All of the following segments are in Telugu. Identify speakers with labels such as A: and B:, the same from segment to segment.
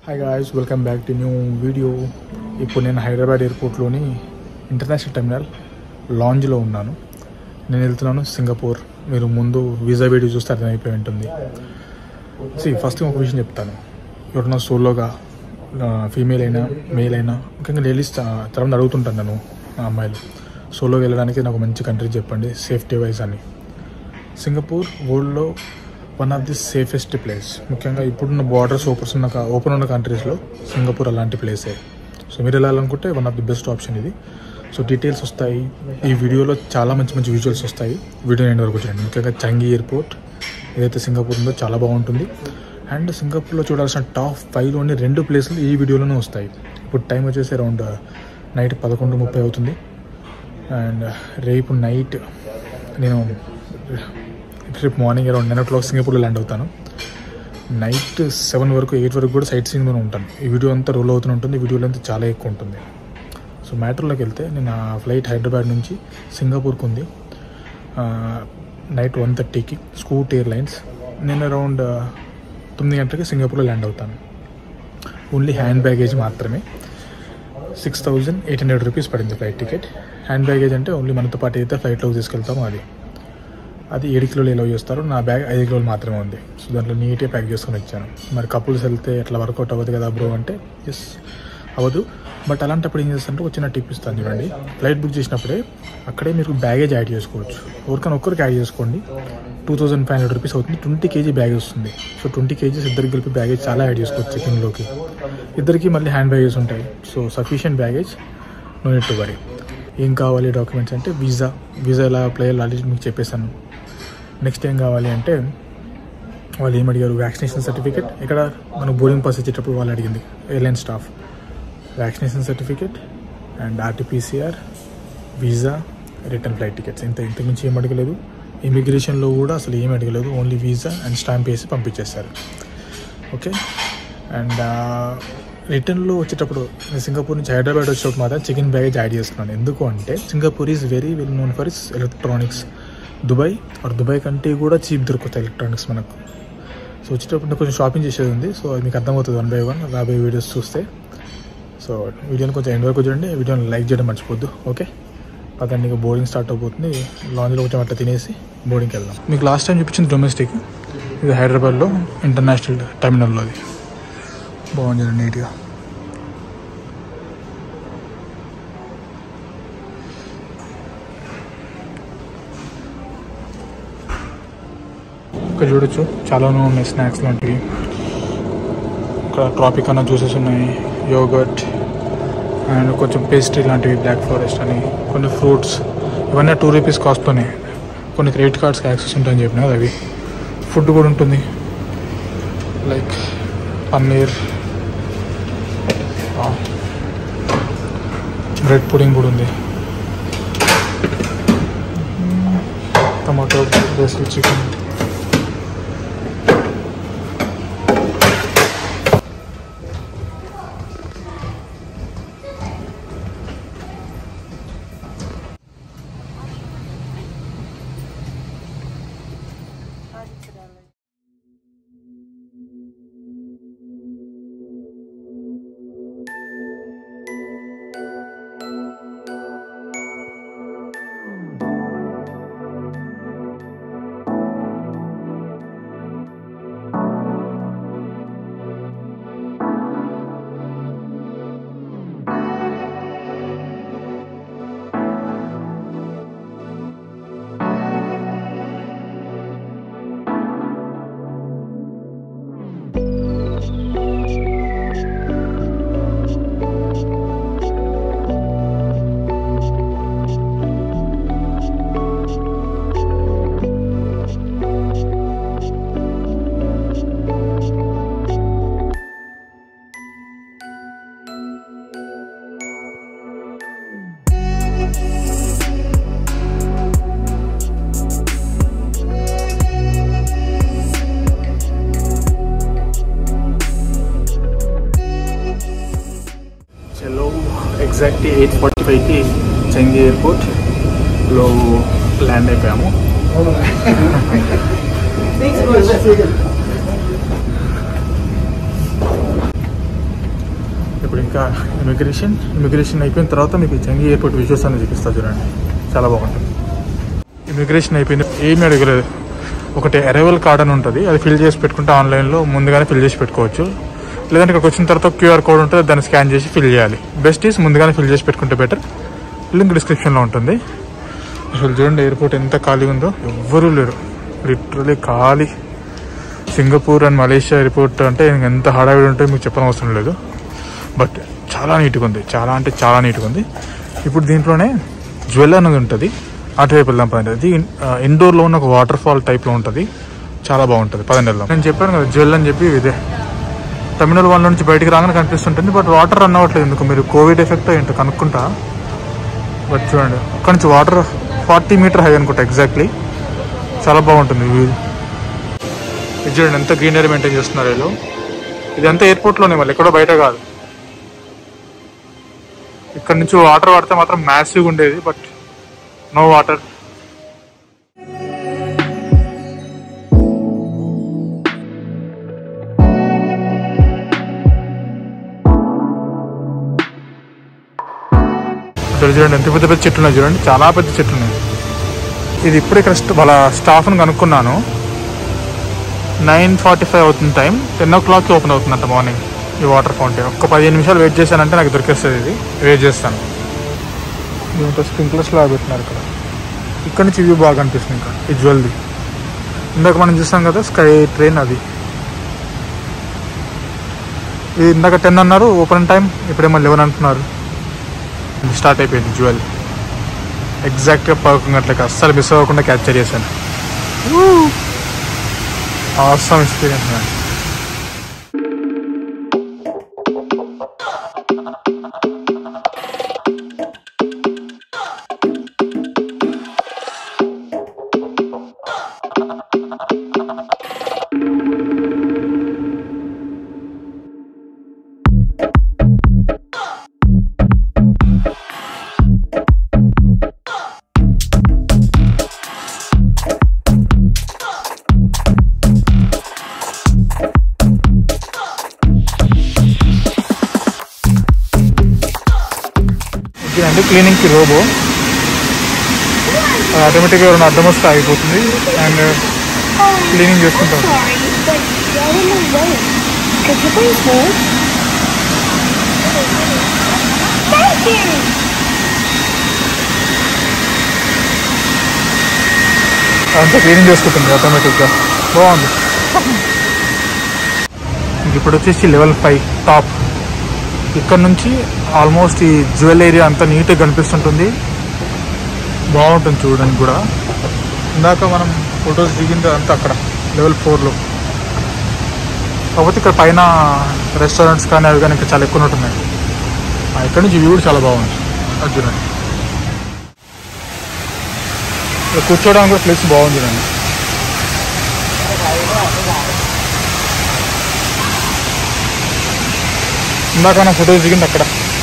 A: Hi guys, welcome back to new video. ఇప్పుడు నేను హైదరాబాద్ ఎయిర్పోర్ట్లోని ఇంటర్నేషనల్ టెర్మినల్ లాంజ్లో ఉన్నాను. నేను వెళ్తున్నాను సింగపూర్. మీరు ముందు వీసా వీడియో చూస్తే అర్థమైపోయి ఉంటుంది. ఫస్ట్ ఒక విషయం చెప్తాను. ఎవరన్నా సోలోగా ఫీమేల్ అయినా మేల్ అయినా ముఖ్యంగా లేడీస్ తర్వాత అడుగుతుంటాను నన్ను అమ్మాయిలు సోలోగా వెళ్ళడానికి నాకు మంచి కంట్రీ చెప్పండి సేఫ్టీ వైజ్ అని. సింగపూర్ వరల్డ్లో one of the safest place. ముఖ్యంగా ఇప్పుడున్న బార్డర్స్ ఓపెన్ ఉన్న కంట్రీస్లో సింగపూర్ అలాంటి ప్లేసే. సో మీరు వెళ్ళాలనుకుంటే one of the best option ఇది. సో డీటెయిల్స్ వస్తాయి ఈ వీడియోలో, చాలా మంచి మంచి విజువల్స్ వస్తాయి. వీడియో ఎండ్ వరకు చూడండి. ముఖ్యంగా చంగి ఎయిర్పోర్ట్ ఏదైతే సింగపూర్ ఉందో చాలా బాగుంటుంది. అండ్ సింగపూర్లో చూడాల్సిన టాప్ 5లోని 2 ప్లేసులు ఈ వీడియోలోనే వస్తాయి. ఇప్పుడు టైం వచ్చేసి అరౌండ్ నైట్ 11:30 అవుతుంది. అండ్ రేపు నైట్ రేపు మార్నింగ్ అరౌండ్ 9 o'clock సింగపూర్లో ల్యాండ్ అవుతాను. నైట్ 7 వరకు 8 వరకు కూడా సైట్ సీయింగ్లోనే ఉంటాను. ఈ వీడియో అంతా రోల్ అవుతూ ఉంటుంది. ఈ వీడియోలో అంతా చాలా ఎక్కువ ఉంటుంది. సో మ్యాటర్లోకి వెళ్తే నేను ఆ ఫ్లైట్ హైదరాబాద్ నుంచి సింగపూర్కి ఉంది నైట్ 1:30కి స్కూట్ ఎయిర్లైన్స్. నేను అరౌండ్ 9 గంటలకి సింగపూర్లో ల్యాండ్ అవుతాను. ఓన్లీ హ్యాండ్ బ్యాగేజ్ మాత్రమే 6,800 రూపీస్ పడింది ఫ్లైట్ టికెట్. హ్యాండ్ బ్యాగేజ్ అంటే ఓన్లీ మనతో పాటు అయితే ఫ్లైట్లోకి తీసుకెళ్తామో అది 7 కిలోలు ఎలా చేస్తారు. నా బ్యాగ్ 5 కిలోలు మాత్రమే ఉంది. సో దాంట్లో నీట్గా ప్యాక్ చేసుకొని వచ్చాను. మరి కపుల్స్ వెళ్తే ఎట్లా వర్కౌట్ అవ్వదు కదా బ్రో అంటే ఎస్ అవ్వదు. బట్ అలాంటప్పుడు ఏం చేస్తారంటే వచ్చిన టిప్ ఇస్తాను చూడండి. ఫ్లైట్ బుక్ చేసినప్పుడే అక్కడే మీరు బ్యాగేజ్ యాడ్ చేసుకోవచ్చు. ఎవరికైనా ఒక్కరికి యాడ్ చేసుకోండి. 2,500 రూపీస్ అవుతుంది. 20 kg బ్యాగేజ్ వస్తుంది. సో 20 kg ఇద్దరికి కలిపి బ్యాగేజ్ చాలా యాడ్ చేసుకోవచ్చు. చెకింగ్లోకి ఇద్దరికి మళ్ళీ హ్యాండ్ బ్యాగేజ్ ఉంటాయి. So sufficient baggage, no need to worry. ఏం కావాలి డాక్యుమెంట్స్ అంటే వీసా ఎలా అప్లై చేయాలి ఆల్రెడీ మీకు చెప్పేశాను. నెక్స్ట్ ఏం కావాలి అంటే వాళ్ళు ఏం అడిగారు, వ్యాక్సినేషన్ సర్టిఫికేట్. ఇక్కడ మనకు బోర్డింగ్ పాస్ ఇచ్చేటప్పుడు వాళ్ళు అడిగింది airline staff vaccination certificate and RT-PCR, visa, return flight tickets. ఇంతకుమించి ఏం అడగలేదు. ఇమిగ్రేషన్లో కూడా అసలు ఏం అడగలేదు. ఓన్లీ వీసా అండ్ స్టాంప్ వేసి పంపించేస్తారు. ఓకే. అండ్ రిటర్న్లో వచ్చేటప్పుడు నేను సింగపూర్ నుంచి హైదరాబాద్ వచ్చేటప్పుడు మాత్రం చికెన్ బ్యాగేజ్ యాడ్ చేస్తున్నాను. ఎందుకు అంటే Singapore is very well known for its electronics. Dubai కంటే కూడా చీప్ దొరుకుతాయి ఎలక్ట్రానిక్స్ మనకు. సో వచ్చేటప్పుడు కొంచెం షాపింగ్ చేసేది ఉంది. సో అది మీకు అర్థమవుతుంది 1 by 1 రాబోయే వీడియోస్ చూస్తే. సో వీడియోని కొంచెం ఎండ్ వరకు చూడండి. వీడియోని లైక్ చేయడం మర్చిపోద్దు. ఓకే, పదండి. ఇక బోర్డింగ్ స్టార్ట్ అయిపోతుంది. లాంజ్లో కొంచెం అట్లా తినేసి బోర్డింగ్కి వెళ్దాం. మీకు లాస్ట్ టైం చూపించింది డొమెస్టిక్, ఇది హైదరాబాద్లో ఇంటర్నేషనల్ టెర్మినల్లో. అది బాగుంది నీట్గా. ఇక్కడ చూడొచ్చు చాలానే ఉన్నాయి స్నాక్స్ లాంటివి. ఇక్కడ ట్రాపికానా జ్యూసెస్ ఉన్నాయి, యోగర్ట్ అండ్ కొంచెం పేస్ట్రీ లాంటివి, బ్లాక్ ఫారెస్ట్ అని, కొన్ని ఫ్రూట్స్. ఇవన్నీ 2 రూపీస్ కాస్ట్తోనే. కొన్ని క్రెడిట్ కార్డ్స్కి యాక్సెస్ ఉంటాయని చెప్పిన కదా అవి. ఫుడ్ కూడా ఉంటుంది, లైక్ పన్నీర్, బ్రెడ్ పుడింగ్ కూడా ఉంది, టమాటో బేస్డ్ చికెన్. ఎగ్జాక్ట్లీ 8:45కి చంగి ఎయిర్పోర్ట్లో ల్యాండ్ అయిపోయాము. ఇప్పుడు ఇంకా ఇమిగ్రేషన్ అయిపోయిన తర్వాత మీకు చెంగి ఎయిర్పోర్ట్ విజువల్స్ అనేది చూపిస్తా చూడండి, చాలా బాగుంటుంది. ఇమిగ్రేషన్ అయిపోయింది, ఏమీ అడగలేదు. ఒకటి అరైవల్ కార్డ్ అని ఉంటుంది, అది ఫిల్ చేసి పెట్టుకుంటే ఆన్లైన్లో ముందుగానే ఫిల్ చేసి పెట్టుకోవచ్చు. లేదంటే ఇక్కడికి వచ్చిన తర్వాత క్యూఆర్ కోడ్ ఉంటుంది, దాన్ని స్కాన్ చేసి ఫిల్ చేయాలి. బెస్ట్ ఈస్ ముందుగానే ఫిల్ చేసి పెట్టుకుంటే బెటర్. లింక్ డిస్క్రిప్షన్లో ఉంటుంది. అసలు చూడండి ఎయిర్పోర్ట్ ఎంత ఖాళీగా ఉందో, ఎవ్వరూ లేరు, లిటరలీ ఖాళీ. సింగపూర్ అండ్ మలేషియా ఎయిర్పోర్ట్ అంటే ఎంత హడావిడి ఉంటే మీకు చెప్పనవసరం లేదు. బట్ చాలా నీట్గా ఉంది, చాలా అంటే చాలా నీట్గా ఉంది. ఇప్పుడు దీంట్లోనే జ్వెల్ అనేది ఉంటుంది, అటువైపు వెళ్దాం పదండి. అది ఇండోర్లో ఉన్న ఒక వాటర్ ఫాల్ టైప్లో ఉంటుంది, చాలా బాగుంటుంది. పదండి వెళ్దాం. నేను చెప్పాను కదా జ్వెల్ అని చెప్పి, ఇదే టెర్మినల్ 1 నుంచి బయటికి రాగానే కనిపిస్తుంటుంది. బట్ వాటర్ రన్ అవ్వట్లేదు ఎందుకు, మీరు కోవిడ్ ఎఫెక్ట్ ఏంటో కనుక్కుంటా. బట్ చూడండి అక్కడ నుంచి వాటర్ 40 మీటర్ హై అనుకుంటా ఎగ్జాక్ట్లీ, చాలా బాగుంటుంది వ్యూ. ఇది చూడండి ఎంత గ్రీనరీ మెయింటైన్ చేస్తున్నారు వీళ్ళు. ఇదంతా ఎయిర్పోర్ట్లోనే, మళ్ళీ ఎక్కడో బయట కాదు. ఇక్కడ నుంచి వాటర్ పడితే మాత్రం మ్యాసివ్గా ఉండేది, బట్ నో వాటర్. చూడండి ఎంత పెద్ద పెద్ద చెట్లు ఉన్నాయి, చూడండి చాలా పెద్ద చెట్లు ఉన్నాయి. ఇది ఇప్పుడు ఇక్కడ వాళ్ళ స్టాఫ్ని కనుక్కున్నాను, 9:45 అవుతుంది టైం, 10 o'clock ఓపెన్ అవుతుందంట మార్నింగ్ ఈ వాటర్ ఫౌంటైన్. ఒక్క 15 నిమిషాలు వెయిట్ చేశానంటే నాకు దొరికేస్తుంది. ఇది వెయిట్ చేస్తాను. దీంట్లో స్ప్రింక్లర్స్ లాగా పెట్టినారు ఇక్కడ. ఇక్కడ నుంచి వ్యూ బాగా అనిపిస్తుంది. ఇంకా ఈ జ్యువెల్ది ఇందాక మనం చూస్తాం కదా స్కై ట్రైన్, అది ఇది ఇందాక 10 అన్నారు ఓపెన్ టైం, ఇప్పుడేమో 11 అంటున్నారు. స్టార్ట్ అయిపోయింది జ్యువెల్. ఎగ్జాక్ట్గా 11 గంటలకి అస్సలు మిస్ అవ్వకుండా క్యాప్చర్ చేశాను. Awesome experience man. అంటే క్లీనింగ్కి రోబో ఆటోమేటిక్గా ఎవరైనా అడ్డం వస్తే ఆగిపోతుంది అండ్ క్లీనింగ్ చేసుకుంటాం. అంతా క్లీనింగ్ చేసుకుంటుంది ఆటోమేటిక్గా, బాగుంది. ఇప్పుడు వచ్చేసి లెవెల్ 5 టాప్. ఇక్కడ నుంచి ఆల్మోస్ట్ ఈ జ్యువెల్ ఏరియా అంతా నీట్గా కనిపిస్తుంటుంది, బాగుంటుంది చూడడానికి కూడా. ఇందాక మనం ఫొటోస్ దిగింది అంతా అక్కడ లెవెల్ 4లో. కాకపోతే ఇక్కడ పైన రెస్టారెంట్స్ కానీ అవి కానీ ఇంకా చాలా ఎక్కువ ఉంటున్నాయి. ఇక్కడ నుంచి వ్యూ కూడా చాలా బాగుంది. అది చూడండి, ఇక్కడ కూర్చోవడానికి కూడా ప్లేస్ బాగుంది చూడండి. ఇందాక నా ఫొటోస్ దిగింది అక్కడ,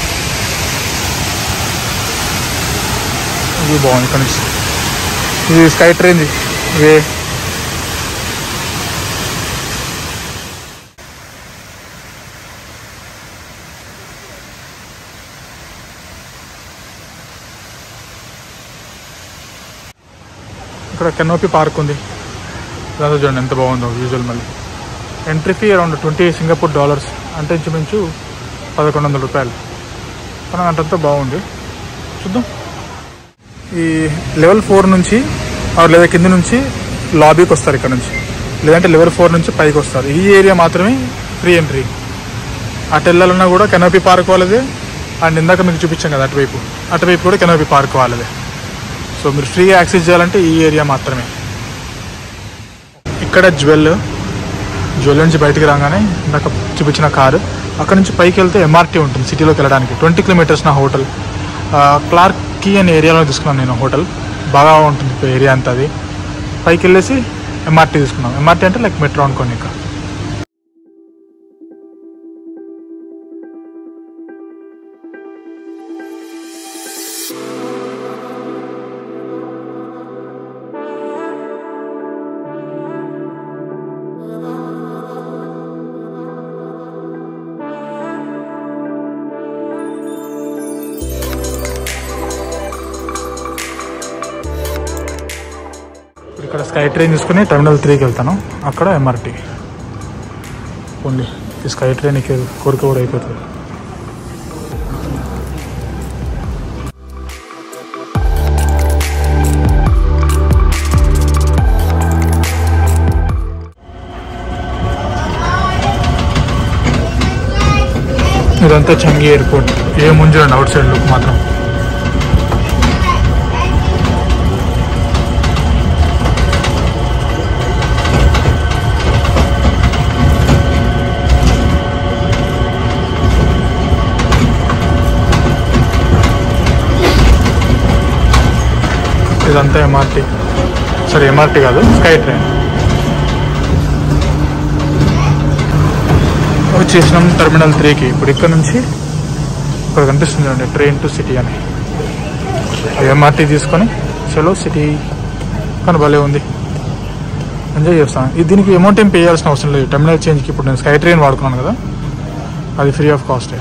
A: ఇది బాగుంది. ఇక్కడ నుంచి ఇది స్కై ట్రైన్ వే. ఇక్కడ కెనోపీ పార్క్ ఉంది, దాంతో చూడండి ఎంత బాగుందో యూజువల్. మళ్ళీ ఎంట్రీ ఫీ అరౌండ్ $20 సింగపూర్ అంటే ఇంచుమించు $1,100. కానీ అంతంతా బాగుంది. చూద్దాం. ఈ లెవెల్ 4 నుంచి లేదా కింద నుంచి లాబీకి వస్తారు ఇక్కడ నుంచి, లేదంటే లెవెల్ 4 నుంచి పైకి వస్తారు. ఈ ఏరియా మాత్రమే ఫ్రీ ఎంట్రీ. అటు వెళ్ళాలన్నా కూడా కెనోపీ పార్క్ వాళ్ళదే, అండ్ ఇందాక మీకు చూపించాం కదా అటువైపు కూడా కెనోపీ పార్క్ వాళ్ళదే. సో మీరు ఫ్రీగా యాక్సెస్ చేయాలంటే ఈ ఏరియా మాత్రమే. ఇక్కడ జ్యువెల్ నుంచి బయటికి రాగానే ఇందాక చూపించిన కారు, అక్కడ నుంచి పైకి వెళ్తే ఎంఆర్టీ ఉంటుంది సిటీలోకి వెళ్ళడానికి. 20 kilometers నా హోటల్. క్లార్క్ కీ అనే ఏరియాలో తీసుకున్నాను నేను హోటల్, బాగా ఉంటుంది ఏరియా అంతా. అది పైకి వెళ్ళేసి ఎంఆర్టీ తీసుకున్నాం. ఎంఆర్టీ అంటే లైక్ మెట్రో అనుకోండి. ఇంకా స్కై ట్రైన్ తీసుకుని టెర్మినల్ 3కి వెళ్తాను, అక్కడ MRT. ఓన్లీ ఈ స్కై ట్రైన్కి కోరిక కూడా అయిపోతుంది. ఇదంతా చంగి ఎయిర్పోర్ట్. ఏముంజండి అవుట్ సైడ్ లుక్ మాత్రం. ఇదంతా MRT, సరే MRT కాదు, స్కై ట్రైన్. వచ్చేసినాం టెర్మినల్ 3కి. ఇప్పుడు ఇక్కడ నుంచి ఇక్కడ కనిపిస్తుంది అండి ట్రైన్ టు సిటీ అని. MRT తీసుకొని చలో సిటీ. కానీ భలే ఉంది, ఎంజాయ్ చేస్తాను. దీనికి అమౌంట్ ఏం పే చేయాల్సిన అవసరం లేదు. టెర్మినల్ చేంజ్కి ఇప్పుడు నేను స్కై ట్రైన్ వాడుకున్నాను కదా, అది ఫ్రీ ఆఫ్ కాస్టే.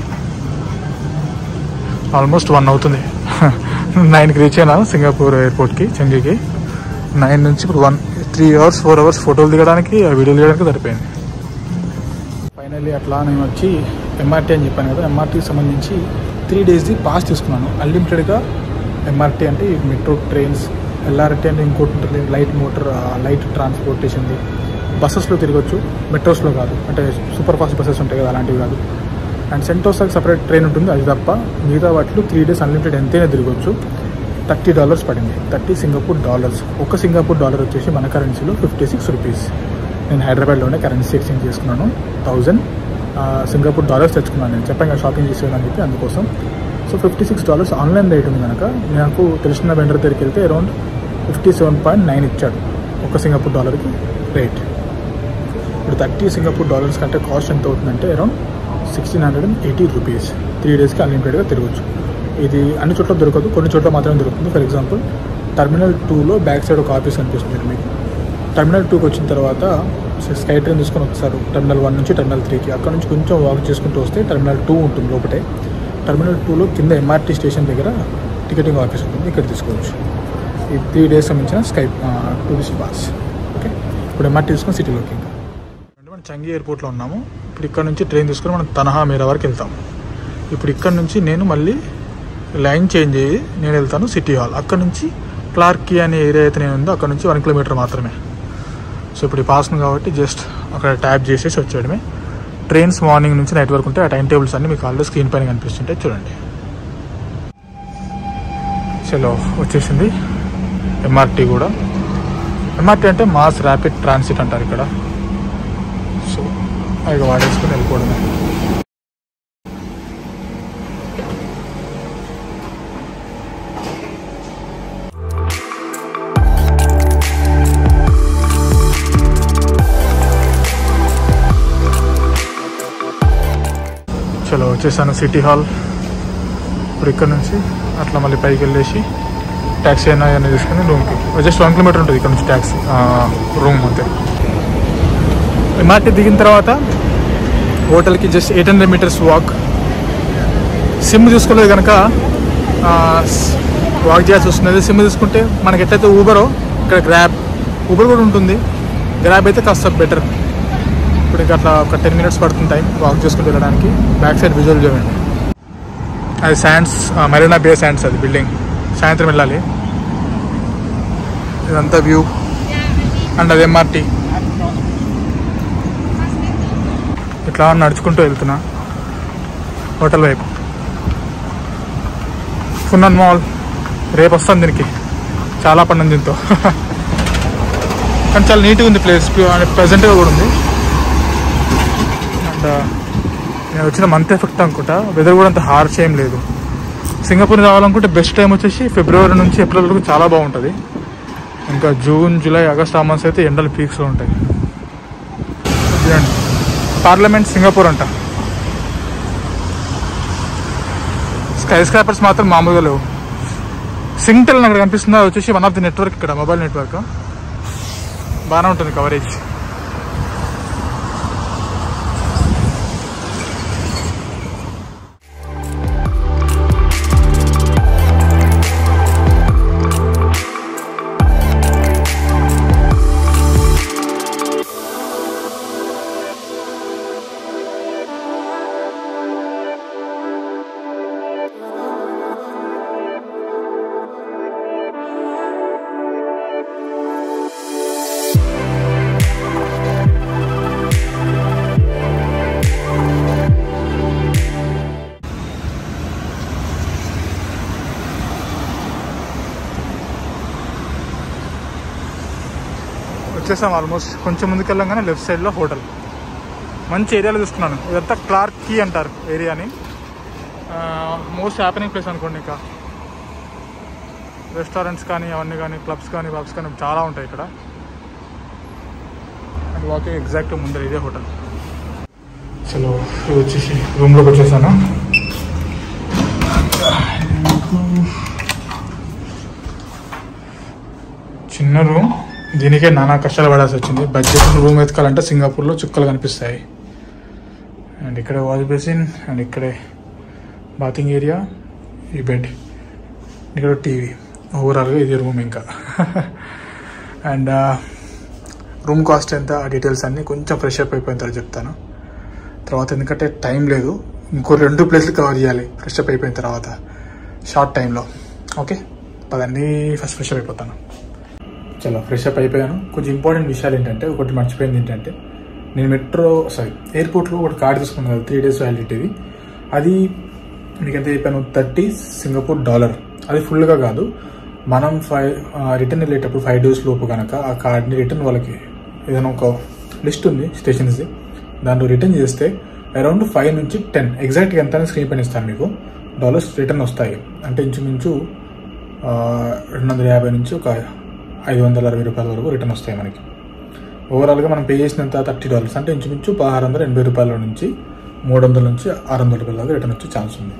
A: ఆల్మోస్ట్ 1 అవుతుంది. 9కి రీచ్ అయినా సింగపూర్ ఎయిర్పోర్ట్కి, చెంగికి. 9 నుంచి ఇప్పుడు 3 hours 4 hours ఫోటోలు దిగడానికి, ఆ వీడియోలు దిగడానికి సరిపోయింది. ఫైనల్లీ అట్లా నేను వచ్చి MRT అని చెప్పాను కదా, MRTకి సంబంధించి 3 days పాస్ తీసుకున్నాను. అన్లిమిటెడ్గా MRT అంటే మెట్రో ట్రైన్స్, LRT అంటే ఇంకోటి ఉంటుంది లైట్ ట్రాన్స్పోర్టేషన్ది. బస్సెస్లో తిరగచ్చు, మెట్రోస్లో కాదు. అంటే సూపర్ ఫాస్ట్ బస్సెస్ ఉంటాయి కదా, అలాంటివి కాదు. అండ్ సెంటోసాకి సపరేట్ ట్రైన్ ఉంటుంది, అది తప్ప మిగతా వాటిలో 3 days అన్లిమిటెడ్ ఎంతైనా తిరగచ్చు. $30 పడింది, $30 సింగపూర్ డాలర్స్. ఒక సింగపూర్ డాలర్ వచ్చేసి మన కరెన్సీలో 56 రూపీస్. నేను హైదరాబాద్లోనే కరెన్సీ ఎక్స్చేంజ్ చేసుకున్నాను. 1000 సింగపూర్ డాలర్స్ తెచ్చుకున్నాను. నేను చెప్పాను కదా షాపింగ్ చేసేదని చెప్పి, అందుకోసం. సో $56 ఆన్లైన్ రేట్ ఉంది కనుక నాకు తెలిసిన వెండర్ దగ్గరికి వెళ్తే అరౌండ్ 57.9 ఇచ్చాడు ఒక సింగపూర్ డాలర్కి రేట్. ఇప్పుడు 30 సింగపూర్ డాలర్స్ కంటే కాస్ట్ ఎంత అవుతుందంటే అరౌండ్ 1680 రూపీస్. 3 daysకి అన్లిమిటెడ్గా తిరగచ్చు. ఇది అన్ని చోట్ల దొరకదు, కొన్ని చోట్ల మాత్రమే దొరుకుతుంది. ఫర్ ఎగ్జాంపుల్ టెర్మినల్ 2లో బ్యాక్ సైడ్ ఒక ఆఫీస్ కనిపిస్తుంది మీకు. టెర్మినల్ 2కి వచ్చిన తర్వాత స్కై ట్రైన్ తీసుకొని వస్తారు టెర్మినల్ 1 నుంచి టెర్మినల్ 3కి. అక్కడ నుంచి కొంచెం వాక్ చేసుకుంటూ వస్తే టెర్మినల్ 2 ఉంటుంది లోపటే. టెర్మినల్ 2లో కింద MRT స్టేషన్ దగ్గర టికెటింగ్ ఆఫీస్ ఉంటుంది, ఇక్కడ తీసుకోవచ్చు. ఈ 3 days సంబంధించిన స్కై టూరిస్ట్ పాస్. ఓకే, ఇప్పుడు MRT తీసుకొని సిటీలోకి. ఇంకా మనం చంగి ఎయిర్పోర్ట్లో ఉన్నాము. ఇప్పుడు ఇక్కడ నుంచి ట్రైన్ తీసుకొని మనం తనహా మీరా వరకు వెళ్తాము. ఇప్పుడు ఇక్కడ నుంచి నేను మళ్ళీ లైన్ చేంజ్ అయ్యి నేను వెళ్తాను సిటీ హాల్. అక్కడ నుంచి క్లార్కీ అనే ఏరియా అయితే నేను ఉందో అక్కడ నుంచి 1 kilometer మాత్రమే. సో ఇప్పుడు ఈ పాస్ను కాబట్టి జస్ట్ అక్కడ ట్యాప్ చేసేసి వచ్చేయడమే. ట్రైన్స్ మార్నింగ్ నుంచి నైట్ వరకు ఉంటాయి. ఆ టైం టేబుల్స్ అన్నీ మీకు ఆల్రెడీ స్క్రీన్ పైన కనిపిస్తుంటాయి, చూడండి. చలో వచ్చేసింది MRT కూడా. MRT అంటే మాస్ ర్యాపిడ్ ట్రాన్సిట్ అంటారు ఇక్కడ. సో అవి వాడేసుకుని వెళ్ళిపోవడమే. చలో వచ్చేసాను సిటీ హాల్. ఇప్పుడు ఇక్కడ నుంచి అట్లా మళ్ళీ పైకి వెళ్ళేసి ట్యాక్సీ అయినా ఏమైనా తీసుకుని రూమ్కి. జస్ట్ 1 kilometer ఉంటుంది ఇక్కడ నుంచి ట్యాక్సీ రూమ్ అంతే. MRT దిగిన తర్వాత హోటల్కి జస్ట్ 800 meters వాక్. సిమ్ తీసుకోలేదు కనుక వాక్ చేయాల్సి వస్తుంది. సిమ్ తీసుకుంటే మనకి ఎట్లయితే ఊబరో ఇక్కడ ఊబర్ కూడా ఉంటుంది. గ్రాబ్ అయితే కాస్త బెటర్. ఇప్పుడు ఇంకా అట్లా ఒక 10 minutes పడుతుంది టైం వాక్ చేసుకుని వెళ్ళడానికి. బ్యాక్ సైడ్ విజువల్ చూడండి, అది శాండ్స్, మరీనా బే శాండ్స్, అది బిల్డింగ్. సాయంత్రం వెళ్ళాలి. ఇదంతా వ్యూ అండ్ అది MRT. ఇట్లా నడుచుకుంటూ వెళ్తున్నా హోటల్ వైపు. ఫున్నన్ మాల్ రేపు వస్తాను దీనికి, చాలా పన్ను దీంతో. కానీ చాలా నీట్గా ఉంది ప్లేస్, ప్రెజెంట్గా కూడా ఉంది. అండ్ నేను వచ్చిన మంత్ ఎఫెక్ట్ అనుకుంటా, వెదర్ కూడా అంత హార్ష్ ఏం లేదు. సింగపూర్ రావాలనుకుంటే బెస్ట్ టైం వచ్చేసి February నుంచి April వరకు చాలా బాగుంటుంది. ఇంకా June, July, August ఆ మంత్స్ అయితే ఎండలు పీక్స్లో ఉంటాయి. చూడండి, పార్లమెంట్ సింగపూర్ అంట. స్కై స్క్రాపర్స్ మాత్రం మామూలుగా లేవు. సింగ్టెల్ అక్కడ కనిపిస్తుందా, వచ్చేసి వన్ ఆఫ్ ది నెట్వర్క్, ఇక్కడ మొబైల్ నెట్వర్క్ బాగానే ఉంటుంది కవరేజ్. వచ్చేసాం ఆల్మోస్ట్. కొంచెం ముందుకెళ్ళంగానే లెఫ్ట్ సైడ్లో హోటల్. మంచి ఏరియాలో తీసుకున్నాను. ఇదంతా క్లార్క్ కీ అంటారు ఏరియాని. మోస్ట్ హ్యాపెనింగ్ ప్లేస్ అనుకోండి. ఇంకా రెస్టారెంట్స్ కానీ అవన్నీ కానీ క్లబ్స్ కానీ పబ్స్ కానీ చాలా ఉంటాయి ఇక్కడ. అండ్ వాకింగ్ ఎగ్జాక్ట్ ముందర ఇదే హోటల్. చలో వచ్చేసి రూమ్లోకి వచ్చేసాను. చిన్న రూమ్, దీనికే నానా కష్టాలు పడాల్సి వచ్చింది. బడ్జెట్ రూమ్ వెతకాలంటే సింగపూర్లో చుక్కలు కనిపిస్తాయి. అండ్ ఇక్కడ వాష్ బేసిన్, అండ్ ఇక్కడే బాతింగ్ ఏరియా, ఈ బెడ్, ఇక్కడ టీవీ. ఓవరాల్గా ఇది రూమ్. ఇంకా అండ్ రూమ్ కాస్ట్ ఎంత, ఆ డీటెయిల్స్ అన్నీ కొంచెం ఫ్రెష్ అప్ అయిపోయిన తర్వాత చెప్తాను. తర్వాత ఎందుకంటే టైం లేదు, ఇంకో 2 ప్లేస్లు కవర్ చేయాలి ఫ్రెష్ అప్ అయిపోయిన తర్వాత షార్ట్ టైంలో. ఓకే పదండి, ఫస్ట్ ఫ్రెష్ అప్ అయిపోతాను. చలో ఫ్రెష్ అప్ అయిపోయాను. కొంచెం ఇంపార్టెంట్ విషయాలు ఏంటంటే, ఒకటి మర్చిపోయింది ఏంటంటే, నేను ఎయిర్పోర్ట్లో ఒకటి కార్డు తీసుకున్నాను కదా, 3 days వ్యాలిడిటీది. అది మీకు ఎంత చెప్పాను, $30 సింగపూర్. అది ఫుల్గా కాదు. మనం రిటర్న్ వెళ్ళేటప్పుడు 5 days లోపు కనుక ఆ కార్డ్ని రిటర్న్ వాళ్ళకి ఏదైనా ఒక లిస్ట్ ఉంది స్టేషన్స్ది, దాంట్లో రిటర్న్ చేస్తే అరౌండ్ 5 నుంచి 10 ఎగ్జాక్ట్గా ఎంత స్క్రీన్ పైన ఇస్తాను మీకు డాలర్స్ రిటర్న్ వస్తాయి. అంటే ఇంచుమించు 250 నుంచి ఒక 560 రూపాయల వరకు రిటర్న్ వస్తాయి మనకి. ఓవరాల్గా మనం పే చేసినంత $30 అంటే ఇంచుమించు 1680 రూపాయల నుంచి 300 నుంచి 600 రూపాయల దాకా రిటర్న్ వచ్చే ఛాన్స్ ఉంది.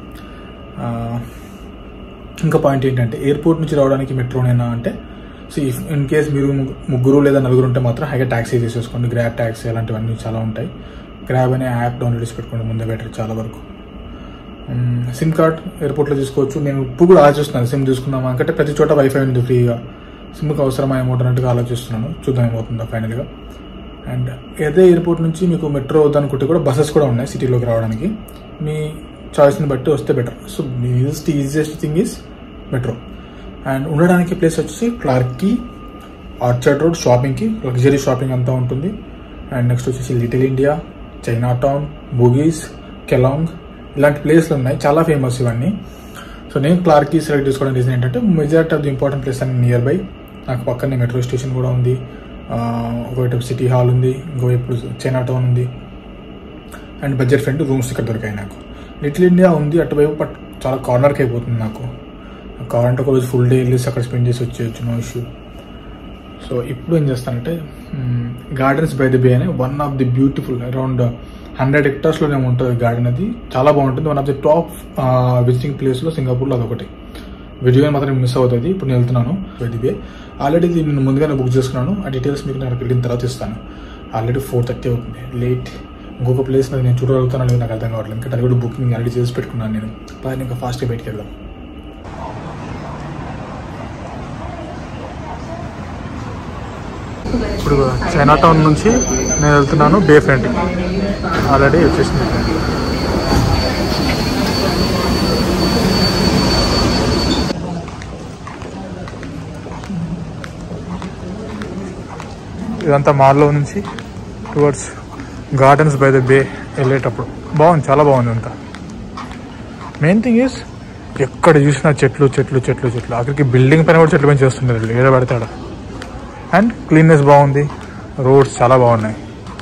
A: ఇంకా పాయింట్ ఏంటంటే, ఎయిర్పోర్ట్ నుంచి రావడానికి మెట్రోనేనా అంటే, ఇన్ కేస్ మీరు 3 లేదా 4 ఉంటే మాత్రం హైగా ట్యాక్సీ తీసేసుకోండి. గ్రాబ్ ట్యాక్సీ అలాంటివన్నీ చాలా ఉంటాయి. గ్రాబ్ అనే యాప్ డౌన్లోడ్ చేసి పెట్టుకోండి ముందే, బెటర్ చాలా వరకు. సిమ్ కార్డ్ ఎయిర్పోర్ట్లో తీసుకోవచ్చు. నేను ఇప్పుడు కూడా ఆలోచిస్తున్నాను సిమ్ తీసుకుందామా అంటే, ప్రతి చోట వైఫై ఉంది ఫ్రీగా, సిమ్కి అవసరమా అమౌంట్ అన్నట్టుగా ఆలోచిస్తున్నాను. చూద్దాం ఏమవుతుందో ఫైనల్గా. అండ్ అదే ఎయిర్పోర్ట్ నుంచి మీకు మెట్రో వద్దనుకుంటే కూడా బస్సెస్ కూడా ఉన్నాయి సిటీలోకి రావడానికి. మీ చాయిస్ని బట్టి వస్తే better. So easiest thing is metro. And ఉండడానికి ప్లేస్ వచ్చేసి క్లార్క్ కీ, ఆర్చర్డ్ రోడ్, షాపింగ్కి లగ్జరీ షాపింగ్ అంతా ఉంటుంది. అండ్ నెక్స్ట్ వచ్చేసి Little India, Chinatown, Bugis, Kallang ఇలాంటి ప్లేస్లు ఉన్నాయి, చాలా ఫేమస్ ఇవన్నీ. సో నేను క్లార్క్ కీ సెలెక్ట్ చేసుకోవడం రీజన్ ఏంటంటే, majority of the important place అన్ని నియర్ బై. నాకు పక్కనే మెట్రో స్టేషన్ కూడా ఉంది, ఒకవైపు సిటీ హాల్ ఉంది, ఇంకోవైపు చైనా టౌన్ ఉంది. అండ్ బడ్జెట్ ఫ్రెండ్లీ రూమ్స్ ఇక్కడ దొరికాయి నాకు. లిటిల్ ఇండియా ఉంది అటువైపు, బట్ చాలా కార్నర్కి అయిపోతుంది నాకు. కావాలంటే ఒక రోజు ఫుల్ డే వెళ్ళేసి అక్కడ స్పెండ్ చేసి వచ్చేయచ్చు, నో ఇష్యూ. సో ఇప్పుడు ఏం చేస్తానంటే, గార్డెన్స్ బై ది బే అనే one of the beautiful, around 100 hectaresలోనే ఉంటుంది గార్డెన్. అది చాలా బాగుంటుంది. One of the top visiting ప్లేస్లో సింగపూర్లో అదొకటి. వీడియో మాత్రం మిస్ అవుతుంది. ఇప్పుడు నేను వెళ్తున్నాను బై ది బే. ఆల్రెడీ నేను ముందుగానే బుక్ చేసుకున్నాను. ఆ డీటెయిల్స్ మీకు నాకు వెళ్ళిన తర్వాత ఇస్తాను. ఆల్రెడీ 4:30 అవుతుంది, లేట్. ఇంకొక ప్లేస్ నేను చూడగలుగుతాను లేదు నాకు అర్థం కావట్లేదు. ఇంకా అది కూడా బుకింగ్ ఆల్రెడీ చేసి పెట్టుకున్నాను నేను. పైన ఇంకా ఫాస్ట్గా బయటికి వెళ్దాం. ఇప్పుడు చైనా టౌన్ నుంచి నేను వెళ్తున్నాను బే ఫ్రంట్. ఆల్రెడీ వచ్చేసింది. ఇదంతా మాల్లో నుంచి towards gardens by the bay వెళ్ళేటప్పుడు బాగుంది, చాలా బాగుంది అంతా. మెయిన్ థింగ్ ఈస్ ఎక్కడ చూసినా చెట్లు చెట్లు చెట్లు చెట్లు. అక్కడికి బిల్డింగ్ పైన కూడా చెట్లు పని చేస్తుంటారు, ఏడ పడతాడు. అండ్ క్లీన్నెస్ బాగుంది, రోడ్స్ చాలా బాగున్నాయి.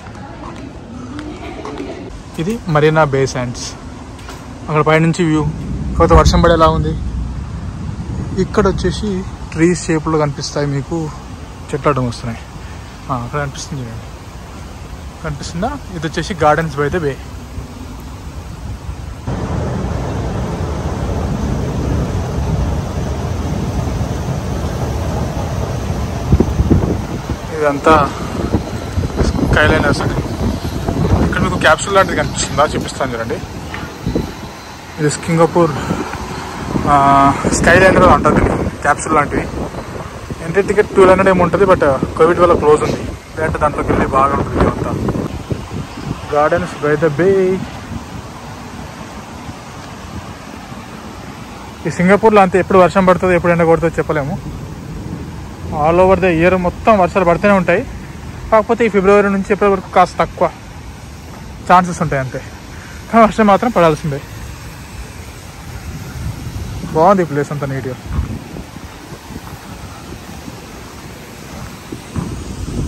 A: ఇది మరీనా బే శాండ్స్. అక్కడ పైనుంచి వ్యూ. కాకపోతే వర్షం పడేలా ఉంది. ఇక్కడ వచ్చేసి ట్రీస్ షేప్లో కనిపిస్తాయి మీకు, చెట్లు అడ్డం వస్తున్నాయి. అక్కడ కనిపిస్తుంది, కనిపిస్తుందా? ఇది వచ్చేసి గార్డెన్స్ బై ద బే. ఇదంతా స్కైలైనర్స్ అండి. ఇక్కడ మీకు క్యాప్సూల్ లాంటిది కనిపిస్తుందా, చూపిస్తాను చూడండి. ఇది సింగపూర్ స్కైలైనర్ ఉంటుంది, క్యాప్సూల్ లాంటివి. ఎంట్రీ టికెట్ 1200 ఏమో ఉంటుంది, బట్ కోవిడ్ వల్ల క్లోజ్ ఉంది. లేదంటే దాంట్లోకి వెళ్ళి బాగా ఉంటుంది అంతా. Gardens by the bay. ఈ సింగపూర్లో అంతే, ఎప్పుడు వర్షం పడుతుందో ఎప్పుడు ఎండ కొడుతుందో చెప్పలేము. ఆల్ ఓవర్ ద ఇయర్ మొత్తం వర్షాలు పడుతూనే ఉంటాయి. కాకపోతే ఈ ఫిబ్రవరి నుంచి ఏప్రిల్ వరకు కాస్త తక్కువ ఛాన్సెస్ ఉంటాయి అంతే. కానీ వర్షం మాత్రం పడాల్సిందే. బాగుంది ప్లేస్ అంతా నీట్గా.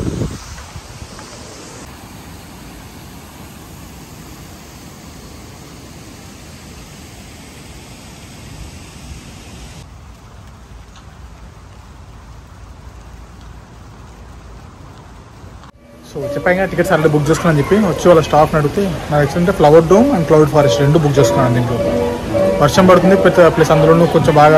A: సో చెప్పాక టికెట్స్ ఆల్రెడీ బుక్ చేసుకున్నాను చెప్పి వచ్చి వాళ్ళ స్టాఫ్ని అడిగితే నాకు actually flower dome and cloud forest రెండు బుక్ చేసుకున్నాను దీంట్లో. వర్షం పడుతుంది ప్లస్ అందులోనూ కొంచెం బాగా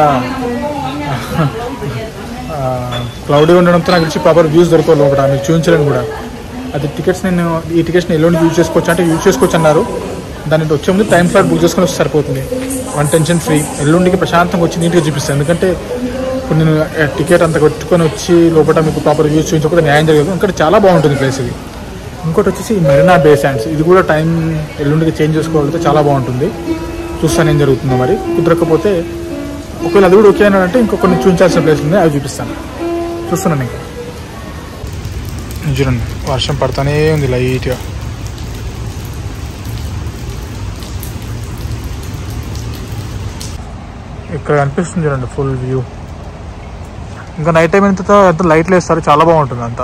A: క్లౌడీ ఉండడంతో నాకు తెలిసి ప్రాపర్ వ్యూస్ దొరకవు లోపల, మీకు చూపించలేను కూడా. అది టికెట్స్ నేను ఈ టికెట్స్ని ఎల్లుండి యూజ్ చేసుకోవచ్చు అంటే యూజ్ చేసుకోవచ్చు అన్నారు. దాని వచ్చే ముందు టైం స్లాట్ బుక్ చేసుకుని వస్తే సరిపోతుంది, వన్ టెన్షన్ ఫ్రీ. ఎల్లుండికి ప్రశాంతంగా వచ్చి నీట్గా చూపిస్తాను, ఎందుకంటే ఇప్పుడు నేను టికెట్ అంత కొట్టుకొని వచ్చి లోపల మీకు ప్రాపర్ వ్యూస్ చూపించకపోతే న్యాయం జరగదు. ఇంకా చాలా బాగుంటుంది ప్లేస్ ఇది. ఇంకోటి వచ్చేసి మెరీనా బే శాండ్స్, ఇది కూడా టైం ఎల్లుండికి చేంజ్ చేసుకోగలిగితే చాలా బాగుంటుంది. చూస్తాను ఏం జరుగుతుందో, మరి కుదరకపోతే ఒకవేళ అది కూడా ఓకే అన్నాడంటే ఇంకో కొన్ని చూపించాల్సిన ప్లేస్ ఉంది, అవి చూపిస్తాను. చూస్తున్నాను ఇంకా చూడండి, వర్షం పడుతూనే ఉంది లైట్గా. ఇక్కడ కనిపిస్తుంది చూడండి ఫుల్ వ్యూ. ఇంకా నైట్ టైం ఎంత లైట్లు వేస్తారు, చాలా బాగుంటుంది అంతా.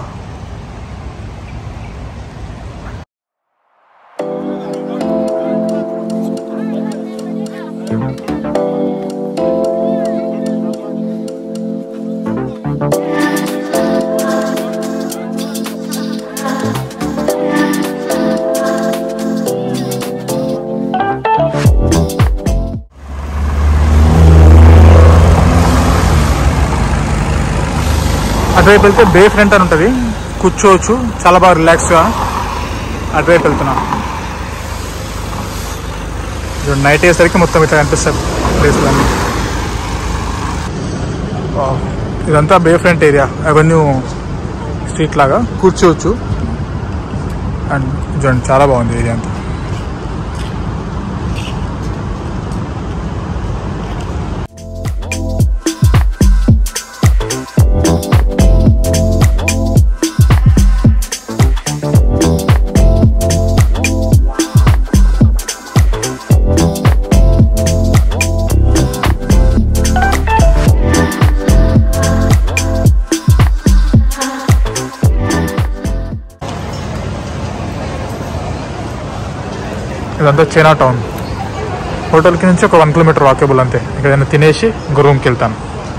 A: అటువైపు వెళ్తే బే ఫ్రంట్ అని ఉంటుంది, కూర్చోవచ్చు చాలా బాగా రిలాక్స్గా. అటువైపు వెళ్తున్నా, నైట్ అయ్యేసరికి మొత్తం ఇట్లా కనిపిస్తుంది ప్లేస్లన్నీ. ఇదంతా bay front area, avenue street లాగా కూర్చోవచ్చు. అండ్ చూడండి చాలా బాగుంది ఏరియా అంతా. ఇదంతా చైనా టౌన్. హోటల్కి నుంచి ఒక 1 కిలోమీటర్ వాకేబుల్ అంతే. ఇక్కడ ఏదైనా తినేసి ఇంకో రూమ్కి వెళ్తాను.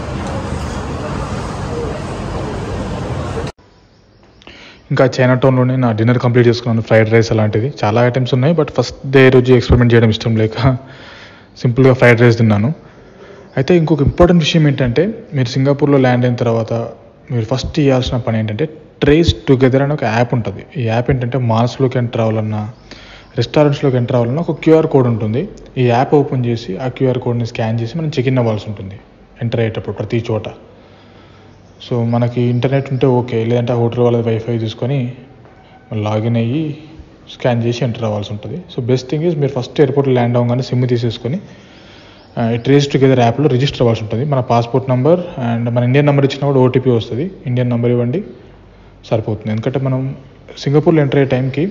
A: ఇంకా చైనా టౌన్లోనే నా డిన్నర్ కంప్లీట్ చేసుకున్నాను. ఫ్రైడ్ రైస్ అలాంటిది చాలా ఐటమ్స్ ఉన్నాయి, బట్ ఫస్ట్ డే రోజు ఎక్స్పెరిమెంట్ చేయడం ఇష్టం లేక సింపుల్గా ఫ్రైడ్ రైస్ తిన్నాను. అయితే ఇంకొక ఇంపార్టెంట్ విషయం ఏంటంటే, మీరు సింగపూర్లో ల్యాండ్ అయిన తర్వాత మీరు ఫస్ట్ చేయాల్సిన పని ఏంటంటే ట్రేస్ టుగెదర్ అనే ఒక యాప్ ఉంటుంది. ఈ యాప్ ఏంటంటే మాల్స్లోకి ఎంటర్ అవ్వాలన్నా, రెస్టారెంట్స్లోకి ఎంటర్ అవ్వాలన్నా ఒక క్యూఆర్ కోడ్ ఉంటుంది. ఈ యాప్ ఓపెన్ చేసి ఆ క్యూఆర్ కోడ్ని స్కాన్ చేసి మనం చెక్ ఇన్ అవ్వాల్సి ఉంటుంది ఎంటర్ అయ్యేటప్పుడు ప్రతి చోట. సో మనకి ఇంటర్నెట్ ఉంటే ఓకే, లేదంటే ఆ హోటల్ వాళ్ళది వైఫై తీసుకొని లాగిన్ అయ్యి స్కాన్ చేసి ఎంటర్ అవ్వాల్సి ఉంటుంది. సో బెస్ట్ థింగ్ ఈజ్ మీరు ఫస్ట్ ఎయిర్పోర్ట్లో ల్యాండ్ అవ్వగానే సిమ్ తీసేసుకొని ట్రేస్ టుగెదర్ యాప్లో రిజిస్టర్ అవ్వాల్సి ఉంటుంది. మన పాస్పోర్ట్ నెంబర్ అండ్ మన ఇండియన్ నెంబర్ ఇచ్చినా కూడా ఓటీపీ వస్తుంది. ఇండియన్ నెంబర్ ఇవ్వండి సరిపోతుంది. ఎందుకంటే మనం సింగపూర్లో ఎంటర్ అయ్యే టైంకి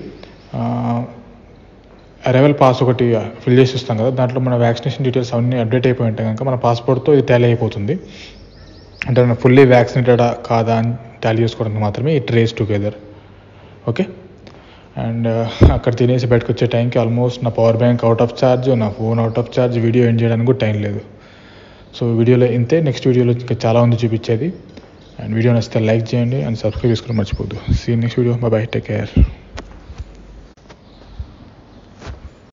A: అరైవల్ పాస్ ఒకటి ఫిల్ చేసి ఇస్తాం కదా, దాంట్లో మన వ్యాక్సినేషన్ డీటెయిల్స్ అవన్నీ అప్డేట్ అయిపోయి ఉంటాయి కనుక మన పాస్పోర్ట్తో ఇది టాలీ అయిపోతుంది. అంటే మనం ఫుల్లీ వ్యాక్సినేటెడా కాదా అని టాలీ చేసుకోవడానికి మాత్రమే ఈ ట్రేస్ టుగెదర్. ఓకే, అండ్ అక్కడ తినేసి బయటకు వచ్చే టైంకి ఆల్మోస్ట్ నా power bank out of charge, నా phone out of charge, video end చేయడానికి కూడా టైం లేదు. సో వీడియోలో ఇంతే. నెక్స్ట్ వీడియోలో ఇంకా చాలా ఉంది చూపించేది. అండ్ వీడియో నచ్చితే లైక్ చేయండి అండ్ సబ్స్క్రైబ్ చేసుకోవడం మర్చిపోద్దు. See next video. Bye bye, take care.